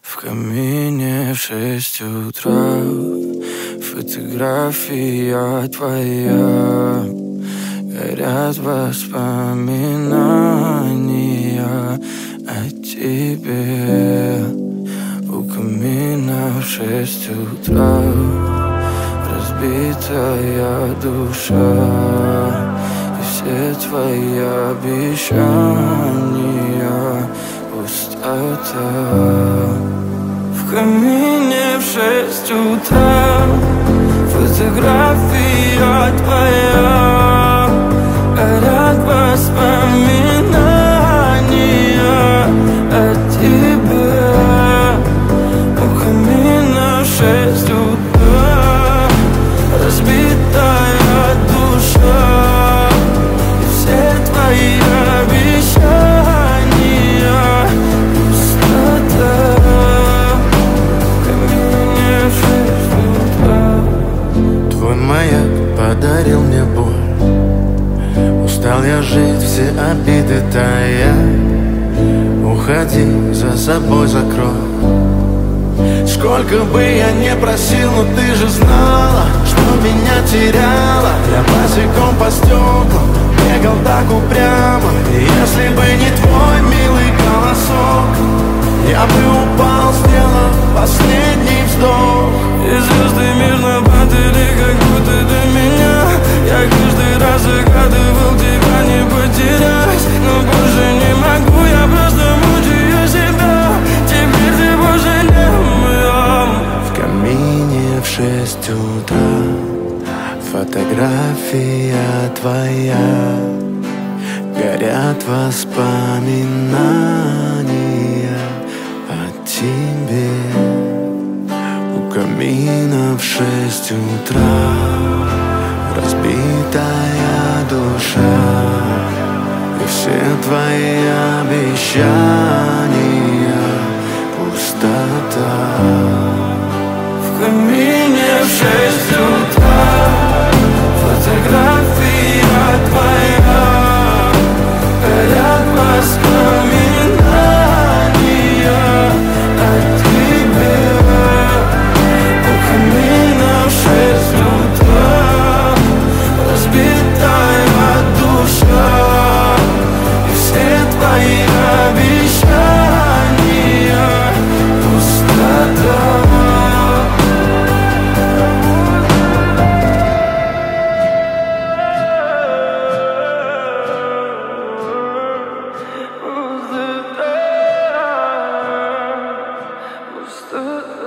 В камине в 6 утра фотография твоя. Горят воспоминания о тебе. У камина в 6 утра разбитая душа. И все твои обещания пустота. В камине в 6 утра фотография твоя. Горят воспоминания о тебе. У камина в 6 утра разбитая душа. И все твои обещания пустота. В камине в 6 утра. Твой маяк подарил мне боль. Устал я жить, все обиды тая. Уходи, за собой закрой. Сколько бы я не просил, но ты же знала, что меня теряла. Я босиком по стеклам бегал так упрямо. И если бы не твой милый голосок, я бы упал, сделав последний вздох. И звезды мирно падали, как будто до меня. Я каждый раз загадывал тебя не потерять, но больше не могу, я просто мучаю себя. Теперь ты больше не моя. В камине в 6 утра фотография твоя. Горят воспоминания о тебе. У камина в 6 утра разбитая душа. И все твои обещания пустота. В камине в 6 утра фотография твоя. Горят воспоминания о тебе. У камина в 6 утра разбитая душа. И все твои обещания пустота. Пустота.